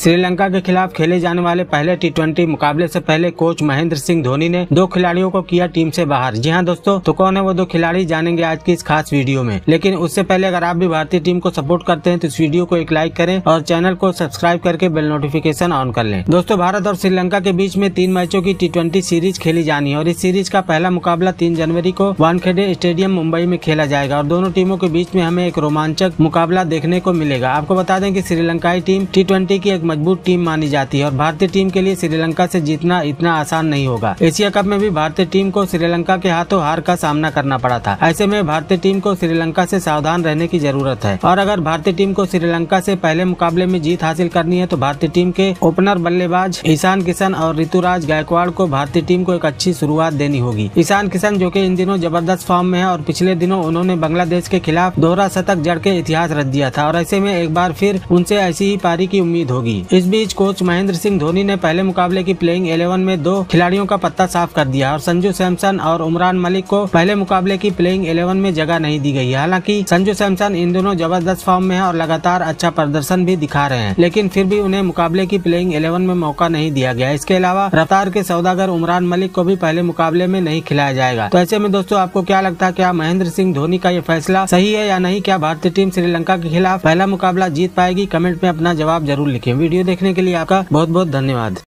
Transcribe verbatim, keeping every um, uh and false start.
श्रीलंका के खिलाफ खेले जाने वाले पहले टी ट्वेंटी मुकाबले से पहले कोच महेंद्र सिंह धोनी ने दो खिलाड़ियों को किया टीम से बाहर। जी हां दोस्तों, तो कौन है वो दो खिलाड़ी जानेंगे आज की इस खास वीडियो में। लेकिन उससे पहले अगर आप भी भारतीय टीम को सपोर्ट करते हैं तो इस वीडियो को एक लाइक करें और चैनल को सब्सक्राइब करके बेल नोटिफिकेशन ऑन कर लें। दोस्तों, भारत और श्रीलंका के बीच में तीन मैचों की टी ट्वेंटी सीरीज खेली जानी है और इस सीरीज का पहला मुकाबला तीन जनवरी को वानखेड़े स्टेडियम मुंबई में खेला जाएगा और दोनों टीमों के बीच में हमें एक रोमांचक मुकाबला देखने को मिलेगा। आपको बता दें कि श्रीलंकाई टीम टी ट्वेंटी की एक मजबूत टीम मानी जाती है और भारतीय टीम के लिए श्रीलंका से जीतना इतना आसान नहीं होगा। एशिया कप में भी भारतीय टीम को श्रीलंका के हाथों हार का सामना करना पड़ा था। ऐसे में भारतीय टीम को श्रीलंका से सावधान रहने की जरूरत है और अगर भारतीय टीम को श्रीलंका से पहले मुकाबले में जीत हासिल करनी है तो भारतीय टीम के ओपनर बल्लेबाज ईशान किशन और ऋतुराज गायकवाड़ को भारतीय टीम को एक अच्छी शुरुआत देनी होगी। ईशान किशन जो कि इन दिनों जबरदस्त फॉर्म में है और पिछले दिनों उन्होंने बांग्लादेश के खिलाफ दोहरा शतक जड़ के इतिहास रच दिया था और ऐसे में एक बार फिर उनसे ऐसी ही पारी की उम्मीद होगी। इस बीच कोच महेंद्र सिंह धोनी ने पहले मुकाबले की प्लेइंग इलेवन में दो खिलाड़ियों का पत्ता साफ कर दिया और संजू सैमसन और उमरान मलिक को पहले मुकाबले की प्लेइंग इलेवन में जगह नहीं दी गई है। हालांकि संजू सैमसन इन दोनों जबरदस्त फॉर्म में है और लगातार अच्छा प्रदर्शन भी दिखा रहे हैं, लेकिन फिर भी उन्हें मुकाबले की प्लेइंग इलेवन में मौका नहीं दिया गया। इसके अलावा रफ्तार के सौदागर उमरान मलिक को भी पहले मुकाबले में नहीं खिलाया जाएगा। तो ऐसे में दोस्तों, आपको क्या लगता है, क्या महेंद्र सिंह धोनी का ये फैसला सही है या नहीं? क्या भारतीय टीम श्रीलंका के खिलाफ पहला मुकाबला जीत पाएगी? कमेंट में अपना जवाब जरूर लिखें। वीडियो देखने के लिए आपका बहुत बहुत धन्यवाद।